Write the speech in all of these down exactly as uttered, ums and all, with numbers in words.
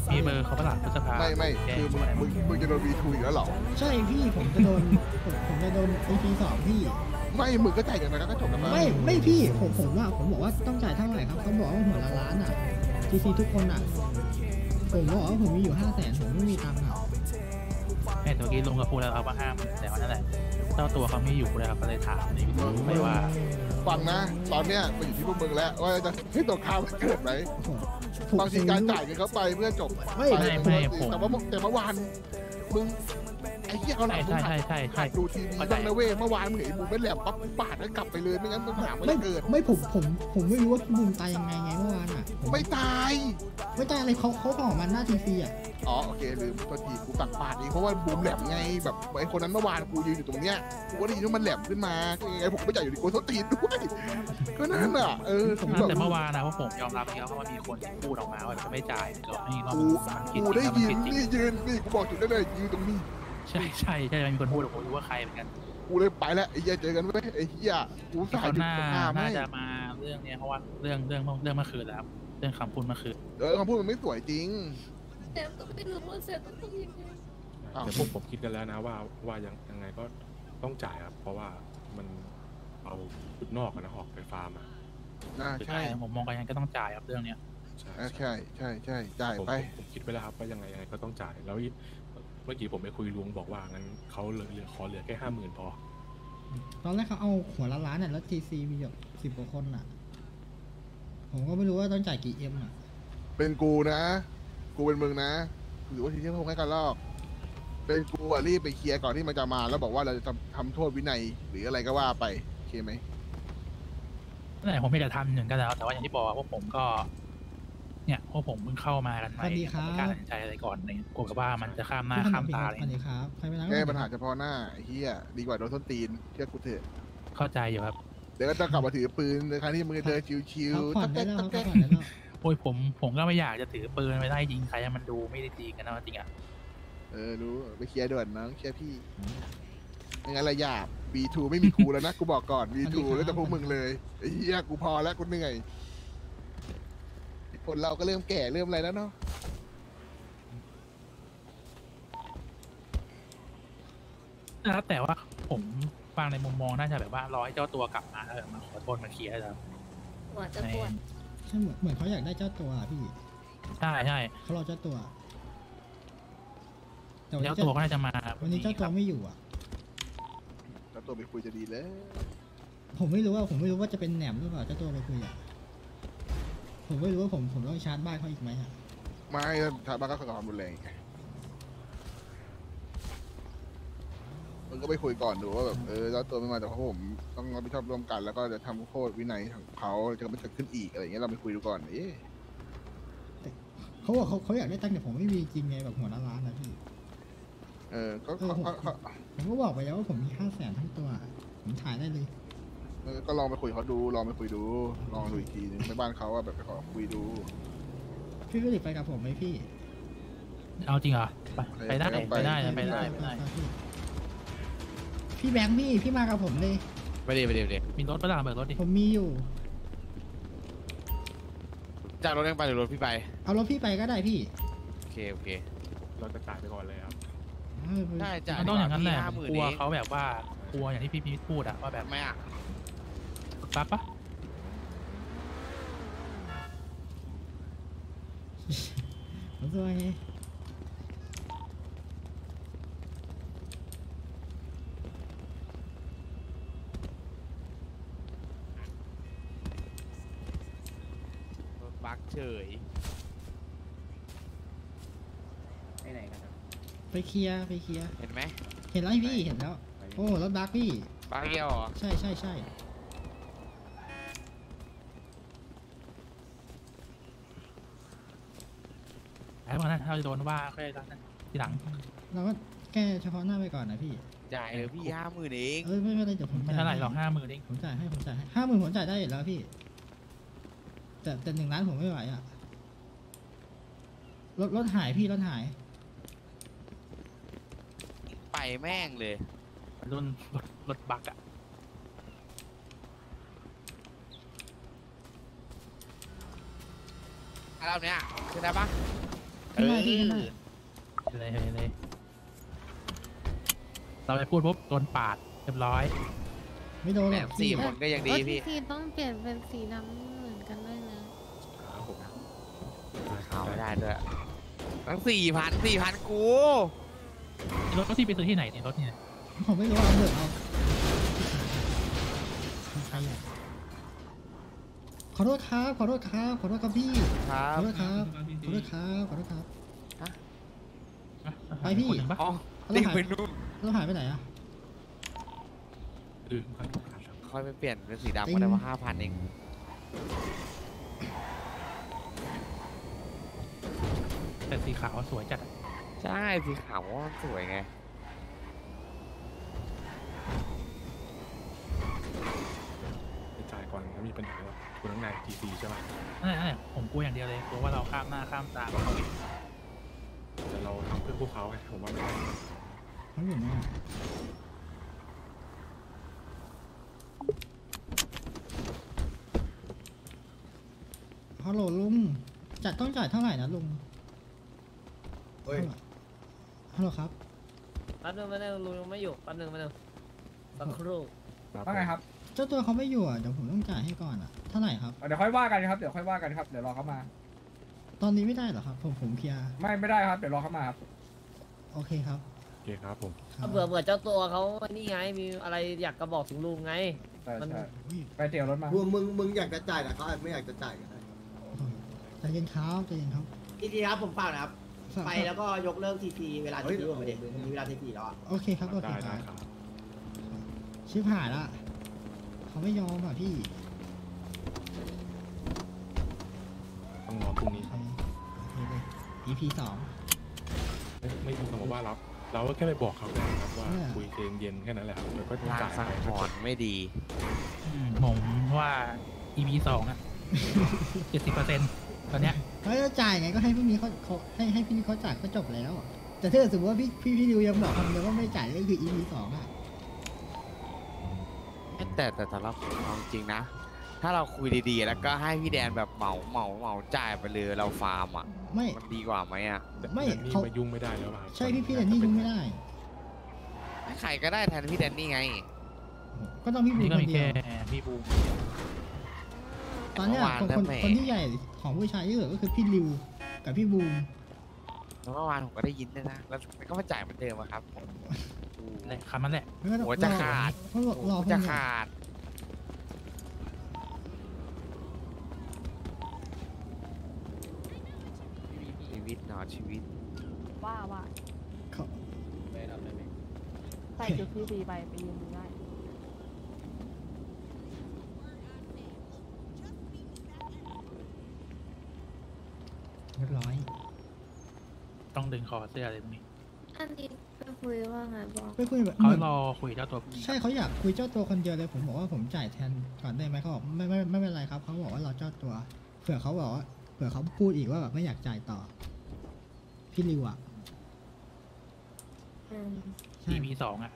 มีเบอร์เขาประหลาดพฤษภาไม่ไม่คือมึงมึงมึงจะโดนวีทูอีกแล้วหรอใช่พี่ผมจะโดนผมผมจะโดนไอพีสองพี่ไม่มึงก็จ่ายกันนะก็จบกันมาไม่ไม่พี่ผมผมว่าผมบอกว่าต้องจ่ายเท่าไหร่ครับเขาบอกว่าหัวละล้านอ่ะทีซีทุกคนอ่ะผมบอกว่าผมมีอยู่ห้าแสนผมไม่มีตังค์อ่ะแม่ตัวกี้ลุงกับพูดแล้วครับว่าห้ามแต่ว่านั่นแหละเจ้าตัวเขาไม่อยู่เลยครับก็เลยถามในวิดีโอไม่ว่าฟังนะตอนเนี้ยมันอยู่ที่พวกมึงแล้วว่าจะให้ตัวข้าวมันเกิดไหมบางทีการจ่ายเงินเขาไปเพื่อจบไม่ไม่ไม่ผมแต่ว่าแต่เมื่อวานมึงไอ้เหี้ยเขาหนักมึงหัดดูทีวีบ้างนะเว้ยเมื่อวานมึงเห็นมึงไม่แหลมปั๊บปาดแล้วกลับไปเลยไม่งั้นมึงหาไม่เกิดไม่ผมผมผมไม่รู้ว่าพี่บุญตายยังไงไงเมื่อวานอ่ะไม่ตายไม่ตายอะไรเขาเขาออกมาหน้าทีซีอ่ะอ๋อโอเคลืมตัวทีกูตักปาดเองเพราะว่าบูมแหลมไงแบบไอ้คนนั้นเมื่อวานกูยืนอยู่ตรงเนี้ยกูก็ได้ยินว่ามันแหลมขึ้นมาก็ยังไงผมก็ไม่จ่ายอยู่ดีกูต้องตีนด้วยก็นั่นอ่ะเออแต่เมื่อวานนะเพราะผมยอมรับแล้วเพราะว่ามีคนพูดออกมาว่าจะไม่จ่ายหรอกนี่รอบกูได้ยินนี่ยืนนี่กูบอกจุดได้เลยยืนตรงนี้ใช่ใช่ใช่มีคนพูดผมรู้ว่าใครเหมือนกันกูเลยไปแล้วไอ้เหี้ยเจอกันเว้ยไอ้เหี้ยกูสายหน้าน่าจะมาเรื่องเนี้ยเพราะว่าเรื่องเรื่องเรื่องเมื่อคืนแล้วเรื่องคำพูดเมื่อคืนเออคำพูดมันไม่สวยจริงเซฟต้องไม่รู้ว่าเซฟต้องทำยังไงแต่ผมผมคิดกันแล้วนะว่าว่ายังยังไงก็ต้องจ่ายครับเพราะว่ามันเอาชุดนอกนะออกไปฟาร์มอ่ะใช่ผมมองกันยังก็ต้องจ่ายครับเรื่องเนี้ยใช่ใช่ใช่ใช่จ่ายไปผมคิดไว้แล้วครับว่ายังไงยังไงก็ต้องจ่ายแล้วเมื่อกี้ผมไปคุยลุงบอกว่างั้นเขาเหลือขอเหลือแค่ห้าหมื่นพอตอนแรกเขาเอาหัวละล้านน่ะแล้วทีซีมีอยู่สิบกว่าคนน่ะผมก็ไม่รู้ว่าต้องจ่ายกี่เอ็มอ่ะเป็นกูนะกูเป็นมึงนะหรือว่าทีที่พงให้กันลอกเป็นกูอ่ะรีบไปเคลียร์ก่อนที่มันจะมาแล้วบอกว่าเราจะทำทำโทษวินัยหรืออะไรก็ว่าไปโอเคไหมนั่นแหละผมไม่ได้ทำหนึ่งกันแล้วแต่ว่าอย่างที่บอกว่าผมก็เนี่ยพวกผมเพิ่งเข้ามากันใหม่ไม่กล้าตัดสินใจอะไรก่อนเนี่ยกลัวกับว่ามันจะข้ามหน้าข้ามตาเลยแก้ปัญหาเฉพาะหน้าไอ้เหี้ยดีกว่าโดนส้นตีนเชื่อกูเถอะเข้าใจอยู่ครับเดี๋ยวก็จะกลับมาถือปืนในครั้งที่มึงเดินชิวๆตักแก๊กตักแก๊กโอ้ยผมผมก็ไม่อยากจะถือปืนไปได้ยิงใครมันดูไม่ได้ดีกันนะจริงอ่ะเออรู้ไปเคลียร์ด่วนนะเคลียร์พี่ไม่งั้นระยะ บี ทู ไม่มีกูแล้วนะกูบอกก่อน บี ทู แล้วจะพวกมึงเลยไอ้เหี้ยกูพอแล้วกูเหนื่อยคนเราก็เริ่มแก่เริ่มอะไรแล้วเนาะนะครับแต่ว่าผมฟังในมุมมองน่าจะแบบว่ารอให้เจ้าตัวกลับมาแล้วมาขอโทษมาเคลียร์แล้วหัวจะปวดใช่เหมือนเหมือนเขาอยากได้เจ้าตัวพี่ใช่ใช่เขารอเจ้าตัวเจ้าตัวก็น่าจะมาวันนี้เจ้าตัวไม่อยู่อ่ะเจ้าตัวไปคุยจะดีแล้วผมไม่รู้ว่าผมไม่รู้ว่าจะเป็นแหนมหรือเปล่าเจ้าตัวไปคุยอ่ะผมไม่รู้ว่าผมผมต้องชาร์จบ้านเขาอีกไหมอ่ะไม่ชาร์จบ้านก็ความรุนแรงมันก็ไปคุยก่อนดูว่าแบบเออแล้วตัวไม่มาแต่เพราะผมต้องรับผิดชอบร่วมกันแล้วก็จะทำโทษวินัยของเขาจะไม่เกิดขึ้นอีกอะไรอย่างเงี้ยเราไปคุยดูก่อนเอ๊ะเขาบอกเขาเขาอยากได้ตังค์แต่ผมไม่มีจริงไงแบบหัวล้านนะพี่เออก็ผมก็บอกไปแล้วว่าผมมีห้าแสนทั้งตัวผมถ่ายได้เลยเออก็ลองไปคุยเขาดูลองไปคุยดูลองดูอีกทีนึงในบ้านเขาว่าแบบไปขอคุยดูพี่ก็ติดไปกับผมไหมพี่เอาจริงเหรอไปได้ไปได้ไปได้ไปได้พี่แบงค์พี่พี่มากับผมเลยไปดิไปดิไปดิมีรถประหลาดเบิกรถดิผมมีอยู่จ้างรถเองไปหรือรถพี่ไปเอารถพี่ไปก็ได้พี่โอเคโอเคเราจะจ่ายไปก่อนเลยครับได้จ่ายต้องอย่างนั้นแหละกลัวเขาแบบว่ากลัวอย่างที่พี่พีพูดอะว่าแบบไม่อะปั๊บปะผมตัวไงบักเฉยไปไหนกันไปเคลียร์ไปเคลียร์เห็นไหมเห็นแล้วพี่เห็นแล้วโอ้รถบักพี่บักเกี่ยวเหรอใช่ใช่ใช่ไอ้พวกนั้นเราจะโดนว่าแค่ทีหลังเราก็แก้เฉพาะหน้าไปก่อนนะพี่จ่ายเลยพี่ห้าหมื่นเองเออไม่เป็นไรเดี๋ยวผมไม่เท่าไหร่หรอกห้าหมื่นเองผมจ่ายให้ผมจ่ายให้ห้าหมื่นผมจ่ายได้อยู่แล้วพี่แต่แต่หนึ่งล้านผมไม่ไหวอ่ะรถรถหายพี่รถหายไปแม่งเลยรุ่นรถรถบักอะเราเนี้ยคือได้ปะขึ้นได้พี่ขึ้นได้เลยเลยเลยเราไปพูดปุ๊บโดนปาดเรียบร้อยไม่โดนหแหรมอกสี่พี่คนก็ยังดีเออพี่ทีต้องเปลี่ยนเป็นสีดำเหมือนกันด้วยนะครับผมเอาไม่ได้ด้วยตั้งสี่พันสี่พันกูรถที่ไปซื้อที่ไหนเนี่ยรถเนี่ยผมไม่รู้เอาเบิกเอาใครอ่ะขอโทษครับขอโทษครับขอโทษครับพี่ครัขบอโทษครับขอโทษครับขอโทษครับ ไปพี่คนหนึ่งปะอ๋อแล้วติดหายไปนู่นแล้วหายไปไหนอ่ะลืมครับทุกท่านครับค่อยไปเปลี่ยนเป็นสีดำก็ได้ว่าห้าพันเองแต่สีขาวสวยจัดอะใช่สีขาวว่ามันสวยไงไปจ่ายก่อนถ้ามีปัญหากับคุณข้างใน ที ซี ใช่ไหมนั่นแหละนั่นแหละผมกลัวอย่างเดียวเลยกลัวว่าเราข้ามหน้าข้ามตาเขาอีกแต่เราทำเพื่อพวกเขาไงผมว่าไม่ได้เขาอยู่ไหนอะฮัลโหลลุงจัดต้องจ่ายเท่าไหร่นะลุงเฮ้ยฮัลโหลครับแป๊บนึงแป๊บนึงลุงยังไม่อยู่แป๊บนึงแป๊บนึงสักครู่ว่าไงครับเจ้าตัวเขาไม่อยู่อ่ะเดี๋ยวผมต้องจ่ายให้ก่อนอ่ะเท่าไหร่ครับเดี๋ยวค่อยว่ากันครับ เดี๋ยวค่อยว่ากันครับ เดี๋ยวรอเขามาตอนนี้ไม่ได้เหรอครับผมผมเคลียร์ไม่ไม่ได้ครับ เดี๋ยวรอเขามาครับโอเคครับโอเคครับผมครับเบื่อเบื่อเจ้าตัวเขานี่ไงมีอะไรอยากกระบอกถึงลุงไงใช่มันใช่อุ้ยไปเตี๋ยวรถมามึงมึงมึงอยากจะจ่ายแต่เขาอาจไม่อยากจะจ่ายกันใจเย็นครับใจเย็นครับทีทีครับผมฝากนะครับฝากไปแล้วก็ยกเลิกทีทีเวลาทีทีผมไม่ได้มันมีเวลาทีทีแล้วอ่ะโอเคครับโอเคได้คได้รับครับชิบหายละเขาไม่ยอมอ่ะพี่ต้องรอพรุ่งนี้โอครับเคเลย อี พี สองไม่ไม่ต้องคำว่ารับเราก็แค่ไปบอกเขาเลยครับว่าเนี่ยคุยเย็นๆแค่นั้นแหละครับแล้วก็ลางจ่ายสังไปหรณ์ไม่ดีอืมผมว่า อี พี สองอะเจ็ดสิบเปอร์เซ็นต์ตอนเนี้ยเขาจะจ่ายไงก็ให้พี่นี้เขาเขาให้ให้พี่นี้เขาจ่ายก็จบแล้ว แต่ถ้าสมมติว่าพี่พี่พี่ดิวยังบอกคำเดียวว่าไม่จ่ายก็คือ อี พี สองอ่ะแต่แต่สำหรับผมเอาจริงนะ ถ้าเราคุยดีๆ แล้วก็ให้พี่แดนแบบเหมาเหมาเหมาจ่ายไปเลยเราฟาร์มอ่ะไม่มันดีกว่าไหมอ่ะแต่ไม่นี่เขามายุ่งไม่ได้แล้วครับใช่พี่พี่แต่นี่ยุ่งไม่ได้ให้ใครก็ได้แทนพี่แดนนี่ไงก็ต้องพี่บูนี่มก็คนมีเดียแค่วพี่บูมตอนเนี้ยเมื่อวานคนคนแล้วแหมคนที่ใหญ่ของผู้ชายที่เหลือก็คือพี่ริวกับพี่บูมแล้วเมื่อวานผมก็ได้ยินด้วยนะ แล้วมันก็มาจ่ายเหมือนเดิมอะครับผมแหละคำนั้นแหละแล้วก็ต้องหัวจะขาดรอรอรอจะขาดชีวิตเนาะชีวิตว่าว่าเขาใส่ชุดพี่ดีไปไปยืนดูได้เรียบร้อยต้องดึงคอเสื้อเลยตรงนี้อันนี้ไปคุยว่าไงบอกไปคุยแบบเขารอคุยเจ้าตัวใช่เขาอยากคุยเจ้าตัวคนเดียวเลยผมบอกว่าผมจ่ายแทนก่อนได้ไหมเขาบอกไม่ไม่ไม่เป็นไรครับเขาบอกว่าเราเจ้าตัวเผื่อเขาบอกว่าเผื่อเขาพูดอีกว่าแบบไม่อยากจ่ายต่อ พี่ริวอ่ะอืมใช่อี พี สองอะ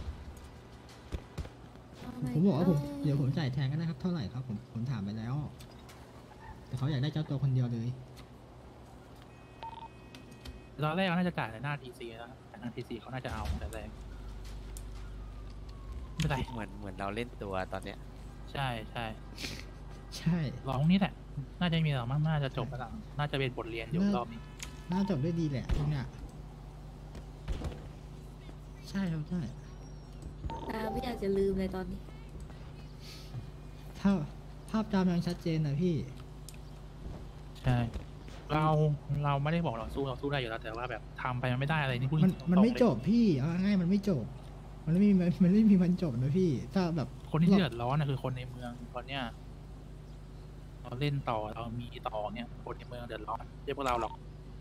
ผมบอกว่าผมเดี๋ยวผมจ่ายแทนก็ได้ครับเท่าไหร่ครับผมผมถามไปแล้ว แต่เขาอยากได้เจ้าตัวคนเดียวเลยตอนแรกเขาน่าจะจ่ายในหน้า ที ซี นะแต่หน้า ที ซี เขาน่าจะเอาแต่แรกไม่เป็นไรเหมือนเหมือนเราเล่นตัวตอนเนี้ยใช่ใช่ใช่รอพรุ่งนี้แหละ น่าจะมีหรอกมั้งน่าจะจบแล้วล่ะน่าจะเป็นบทเรียนอยู่รอบนี้น่าจบด้วยดีแหละทุกเนี่ยใช่ครับใช่ตาไม่อยากจะลืมเลยตอนนี้ถ้าภาพจำยังชัดเจนนะพี่ใช่ เราเราไม่ได้บอกเราสู้เราสู้ได้อยู่แล้วแต่ว่าแบบทำไปมันไม่ได้อะไรนี่พูดมันตรงๆมันไม่เลยจบพี่เอาง่ายๆมันไม่จบ มันไม่มีมันมันไม่มีมันจบนะพี่ ถ้าแบบคนที่เดือดร้อนนะคือคนในเมืองตอนเนี้ยเราเล่นต่อเรามีต่อเนี่ยคนในเมืองเดือดร้อนไม่ใช่พวกเราหรอก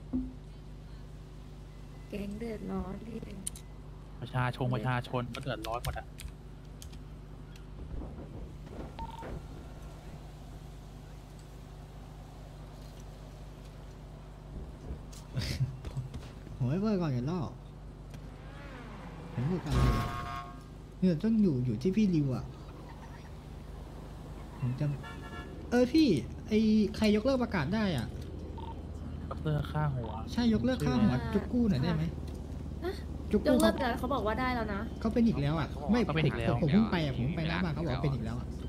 แก๊งเดือดร้อนที่ประชาชนประชาชนก็เดือดร้อนหมดอะผมไม่เปิดก่อนอย่าล่อผมพูดกันเลยเนี่ยต้องอยู่อยู่ที่พี่ริวอ่ะผมจะเออพี่ไอใครยกเลิกประกาศได้อ่ะผเลิกค่าหัวใช่ยกเลิกค่าหัวจุกกู้หน่อยได้ไหมฮะจุกยกู้กเลิเขากแล้วเขาบอกว่าได้แล้วนะเขาเป็นอีกแล้วอ่ะไม่เขาเป็นอีกแล้วผมผมเพิ่งไปอ่ะผมเพิ่งไปหน้าบ้านเขาบอกว่าเป็นอีกแล้วอ่ะ